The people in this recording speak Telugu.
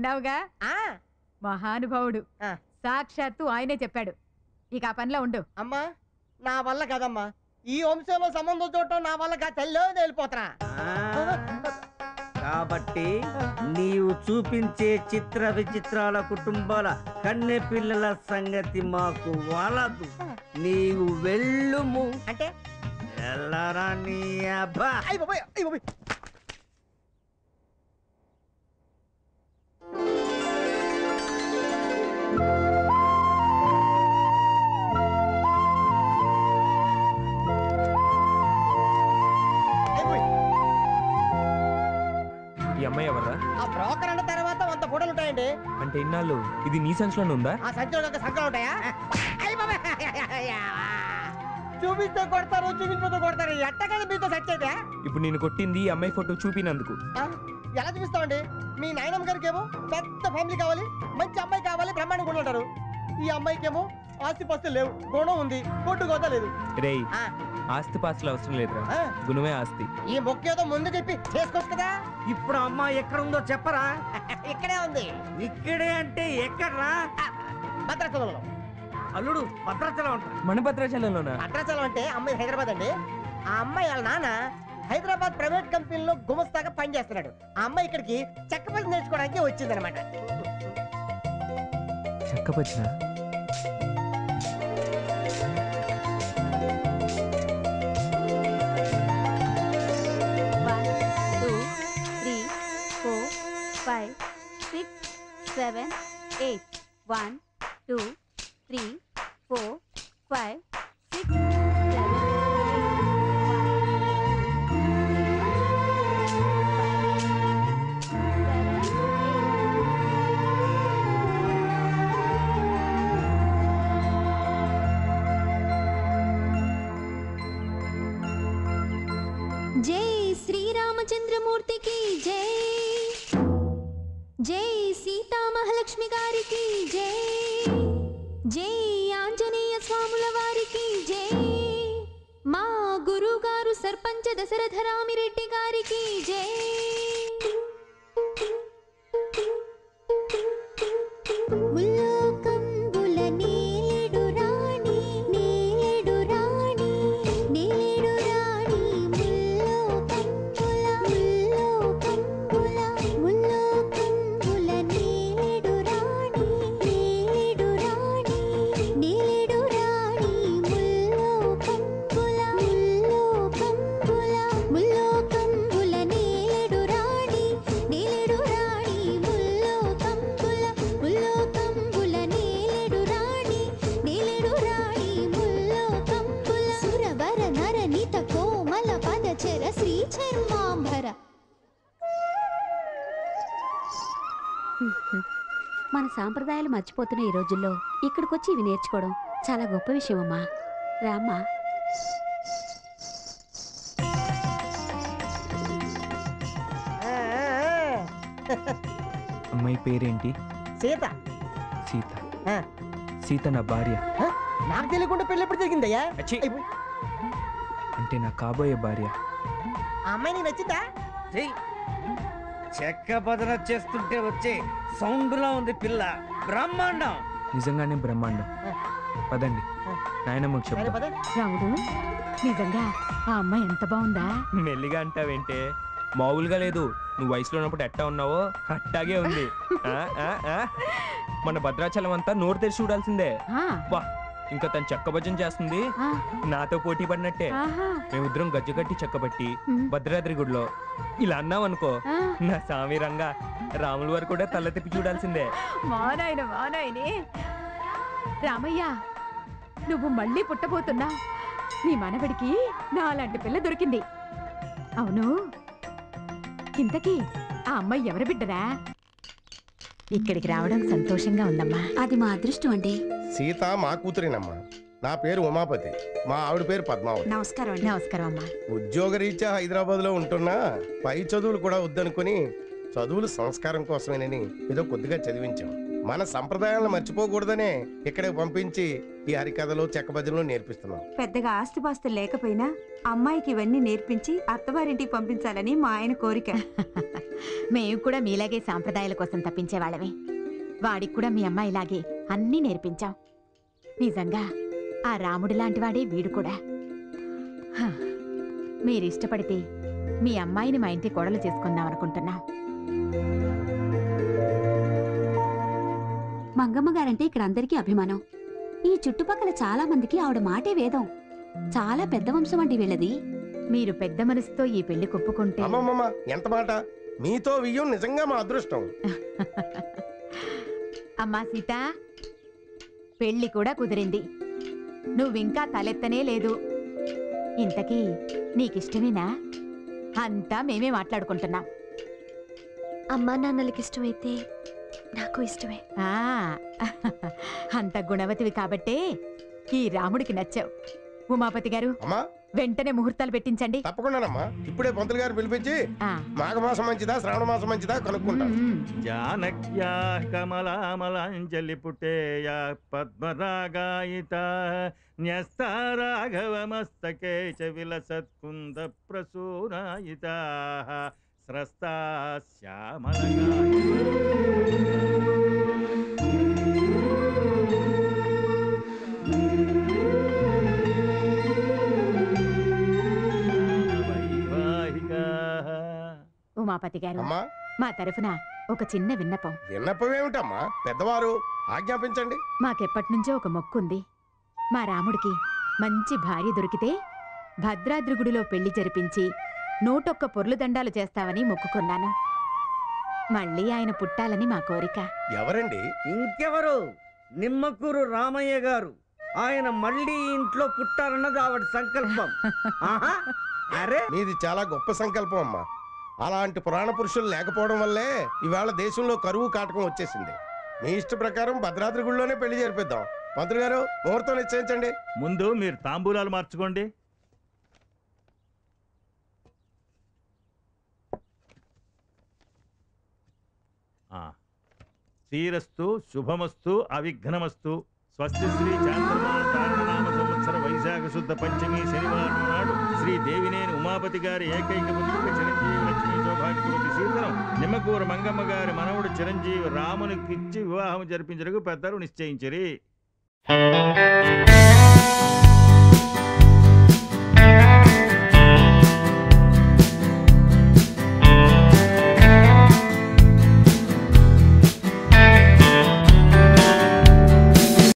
విన్నావుగా? మహానుభావుడు, సాక్షాత్తు ఆయనే చెప్పాడు. ఇక ఆ పనిలో ఉండు. అమ్మా నా వల్ల కదమ్మా, ఈ వంశంలో సంబంధం చూడటం నా వల్ల తల్లి వెళ్ళిపోతా. కాబట్టి నీవు చూపించే చిత్ర విచిత్రాల కుటుంబాల కన్నె పిల్లల సంగతి మాకు వలదు. నీవు వెళ్ళుము. అంటే వెళ్ళరా నీ అబ్బా. ఈ అమ్మాయి ఎవరా? ఆ బ్రోకర్ అన్న తర్వాత 100 ఫోటోలు ఉంటాయండి. అంటే ఇన్నాళ్ళు ఇది నీ సంచులోనే ఉందా? ఆ సంచులో సంఖ్యలు ఉంటాయా? చూపిస్తే కొడతారు, చూపించకపోతే కొడతారు. ఎట్టగా మీతో సెట్ అయితే ఇప్పుడు నేను కొట్టింది ఈ అమ్మాయి ఫోటో చూపినందుకు. ఎలా చూపిస్తామండి? మీ నాయనమ్మ గారికి ఏమో పెద్ద ఫ్యామిలీ కావాలి, మంచి అమ్మాయి కావాలి, బ్రహ్మాండంగా ఉంటారు. ఈ అమ్మాయికి ఏమో ఆస్తి పాస్తులు లేవు, గుణం ఉంది, కొట్టు గోత లేదు. రేయ్, ఆస్తి పాస్తులు అవసరం లేదురా, గుణమే ఆస్తి. ఈ మొక్క ఏదో ముందు చెప్పి చేసుకోవచ్చు కదా. ఇప్పుడు అమ్మాయి ఎక్కడ ఉందో చెప్పరా? ఇక్కడే ఉంది. ఇక్కడే అంటే ఎక్కడరా? భద్రాచలంలో. అల్లుడు భద్రాచలం అంట. మన భద్రాచలంలోనా? భద్రాచలం అంటే అమ్మాయి హైదరాబాద్ అండి. ఆ అమ్మాయి వాళ్ళ నాన్న హైదరాబాద్ ప్రైవేట్ కంపెనీలో గుమస్తాగా పనిచేస్తున్నాడు. ఆ అమ్మాయి ఇక్కడికి చెక్క పని నేర్చుకోవడానికి వచ్చిందనమాట. చెక్క పచ్చిన జై శ్రీరామచంద్రమూర్తి की జై, జై సీతా మహాలక్ష్మి గారికి జై, జై ఆంజనేయ స్వాముల వారికి జై, మా గురువు గారు సర్పంచ దశరథ రామిరెడ్డి గారికి జై. మన సాంప్రదాయాలు మర్చిపోతున్న ఈ రోజుల్లో ఇక్కడికొచ్చి ఇవి నేర్చుకోవడం చాలా గొప్ప విషయం అమ్మా. రామ్మా. అమ్మాయి పేరేంటి? సీత. సీత? సీత నా భార్య. నాకు తెలియకుండా పెళ్ళి ఎప్పుడు జరిగిందయ్యా? అంటే నా కాబోయే భార్య. ఆ అమ్మాయి నీకు నచ్చిందా? చెక్క బదన చేస్తుంటే వచ్చే సౌండ్ లా ఉంది పిల్ల, బ్రహ్మాండం. నిజంగానే బ్రహ్మాండం. పదండి, నాయనమ్మకు చెప్తా. రాముడు, నిజంగా ఆ అమ్మాయి ఎంత బాగుందా? మెల్లిగా అంటావేంటే, మామూలుగా లేదు. నువ్వు వయసులో ఉన్నప్పుడు ఎట్టా ఉన్నావో అట్టాగే ఉంది. మన భద్రాచలం అంతా నోరు తెరిచి చూడాల్సిందే. వా, ఇంకా తను చెక్క భజన చేస్తుంది, నాతో పోటీ పడినట్టే. మేమిద్దరం గజ్జగట్టి చెక్కబట్టి భద్రాద్రి గుడిలో ఇలా అన్నాం అనుకో, నా సామి రంగా రాముల వారు కూడా తల తిప్పి చూడాల్సిందే. మానాయన మానాయని. రామయ్య, నువ్వు మళ్ళీ పుట్టబోతున్నా. నీ మనవడికి నాలాంటి పిల్ల దొరికింది. అవును, ఇంతకీ ఆ అమ్మాయి ఎవరి బిడ్డరా? ఇక్కడికి రావడం సంతోషంగా ఉందమ్మా. అది మా అదృష్టం అండి. సీత మా కూతురేనమ్మా. నా పేరు ఉమాపతి, మా ఆవిడ పేరు పద్మావతి. నమస్కారం అండి. నమస్కారం అమ్మా. ఉద్యోగరీత్యా హైదరాబాద్ లో ఉంటున్నా పై చదువులు కూడా వద్దనుకుని చదువులు సంస్కారం కోసమేనని ఏదో కొద్దిగా చదివించాం. మన సంప్రదాయాలను మర్చిపోకూడదనే ఇక్కడికి పంపించి ఈ హరికథలు చెక్క భజనలు నేర్పిస్తున్నాం. పెద్దగా ఆస్తిపాస్తులు లేకపోయినా అమ్మాయికి ఇవన్నీ నేర్పించి అత్తవారింటికి పంపించాలని మా ఆయన కోరిక. మేము కూడా మీలాగే సాంప్రదాయాల కోసం తప్పించేవాళ్ళమే. వాడికి కూడా మీ అమ్మాయిలాగే అన్నీ నేర్పించాం. నిజంగా ఆ రాముడి లాంటి వాడే వీడు కూడా. హ, మీరిష్టపడితే మీ అమ్మాయిని మా ఇంటి కోడలు చేసుకుందాం అనుకుంటున్నాం. మంగమ్మ గారంటే ఇక్కడ అందరికీ అభిమానం. ఈ చుట్టుపక్కల చాలా మందికి ఆవిడ మాటే వేదం. చాలా పెద్ద వంశం అండి వీళ్ళది. మీరు పెద్ద మనసుతో ఈ పెళ్లి కొప్పుకుంటే అమ్మమ్మమ్మ ఎంత మాట, మీతో వియ్యం నిజంగా మా అదృష్టం. అమ్మా సీత, పెళ్లి కూడా కుదిరింది. నువ్వింకా తలెత్తనే లేదు. ఇంతకీ నీకిష్టమేనా? అంతా మేమే మాట్లాడుకుంటున్నాం. అమ్మా నాన్నలకి ఇష్టమైతే నాకు ఇష్టమే. ఆ, అంత గుణవతివి కాబట్టే ఈ రాముడికి నచ్చావు. ఉమాపతి గారు, అమ్మా వెంటనే ముహూర్తాలు పెట్టించండి. తప్పకుండానమ్మా, ఇప్పుడే పంతులు గారు పిలిపించి ఆ, మాఘమాసం మంచిదా శ్రావణ మాసం మంచిదా కనుక్కుంటాం. జానక్యా కమలామలాంజలి పుటేయ పద్మరాగాయిత న్యస్త రాఘవమస్తకే చ విలసత్కుంద ప్రసూనాయిత స్రస్తా ఉమాపతి గారు, అమ్మా మా తరఫున ఒక చిన్న విన్నపం. విన్నపం ఏమిటమ్మా, పెద్దవారు ఆజ్ఞాపించండి. మాకెప్పటినుంచో ఒక మొక్కుంది. మా రాముడికి మంచి భార్య దొరికితే భద్రాద్రి గుడిలో పెళ్లి జరిపించి 101 పొర్లు దండాలు చేస్తామని మొక్కుకున్నాను. మళ్ళీ ఆయన పుట్టాలని మా కోరిక. ఎవరండి? ఇంకెవరు? నిమ్మకూరు రామయ్య గారు. ఆయన మళ్ళీ ఇంట్లో పుట్టారన్నది ఆవిడ సంకల్పం. ఆహా, అరే మీది చాలా గొప్ప సంకల్పం అమ్మా. అలాంటి పురాణ పురుషులు లేకపోవడం వల్లే ఇవాళ దేశంలో కరువు కాటకం వచ్చేసింది. మీ ఇష్ట ప్రకారం భద్రాద్రి గుడిలోనే పెళ్లి జరిపిద్దాం. మంత్రి గారు ముహూర్తం నిశ్చయించండి. ముందు మీరు తాంబూలాలు మార్చుకోండి. శ్రీరస్తు శుభమస్తు అవిఘ్నమస్తు. స్వస్తి శ్రీ చాంద్రమాన తారణనామ సంవత్సర వైశాఖ శుద్ధ పంచమి శనివారం నాడు శ్రీ దేవినేని ఉమాపతి గారి ఏకైక పుత్రిక చిరంజీవి లక్ష్మీ సౌభాగ్యవతి సీతనం నిమ్మకూర మంగమ్మ గారి మనవుడు చిరంజీవి రామునికిచ్చి వివాహం జరిపించడానికి పెద్దలు నిశ్చయించిరి.